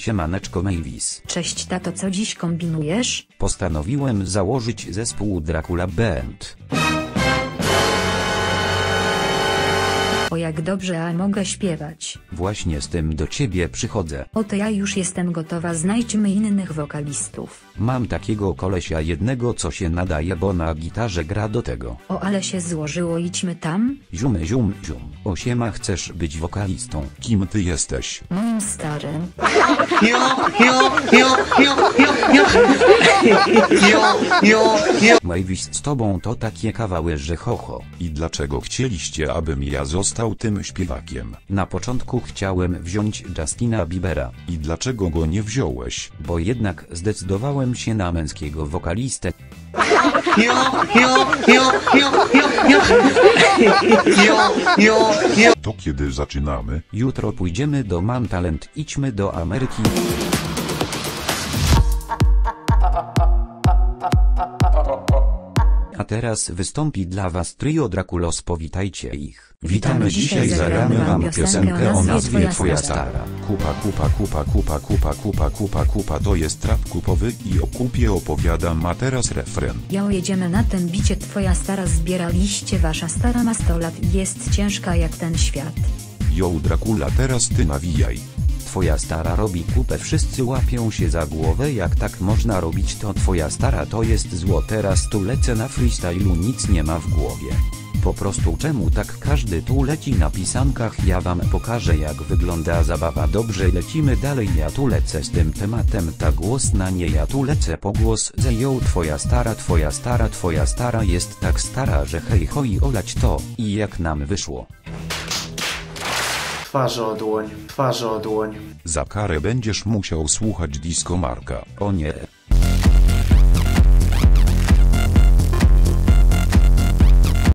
Siemaneczko Mavis. Cześć tato, co dziś kombinujesz? Postanowiłem założyć zespół Dracula Band. O jak dobrze, a mogę śpiewać. Właśnie z tym do ciebie przychodzę. Oto ja już jestem gotowa, znajdźmy innych wokalistów. Mam takiego kolesia jednego, co się nadaje, bo na gitarze gra do tego. O ale się złożyło, idźmy tam? Zium. O siema, chcesz być wokalistą? Kim ty jesteś? Moim starym. Mavis, z tobą to takie kawały, że ho. I dlaczego chcieliście, abym ja został tym śpiewakiem? Na początku chciałem wziąć Justina Biebera. I dlaczego go nie wziąłeś? Bo jednak zdecydowałem się na męskiego wokalistę. To kiedy zaczynamy? Jutro pójdziemy do Mam Talent, idźmy do Ameryki. A teraz wystąpi dla was trio Draculos, powitajcie ich. Witamy, dzisiaj zagramy wam piosenkę o nazwie Twoja stara. Kupa, to jest rap kupowy i o kupie opowiadam, a teraz refren. Jo, jedziemy na tym bicie, twoja stara zbiera liście, wasza stara ma 100 lat i jest ciężka jak ten świat. Yo Dracula, teraz ty nawijaj. Twoja stara robi kupę, wszyscy łapią się za głowę, jak tak można robić, to twoja stara to jest zło. Teraz tu lecę na freestylu, nic nie ma w głowie. Po prostu czemu tak każdy tu leci na pisankach, ja wam pokażę jak wygląda zabawa. Dobrze, lecimy dalej, ja tu lecę z tym tematem, ta głos na nie, ja tu lecę po głos ze ją. Twoja stara jest tak stara, że hej hoj olać to. I jak nam wyszło? Twarz o dłoń. Za karę będziesz musiał słuchać Disco Marka. O nie.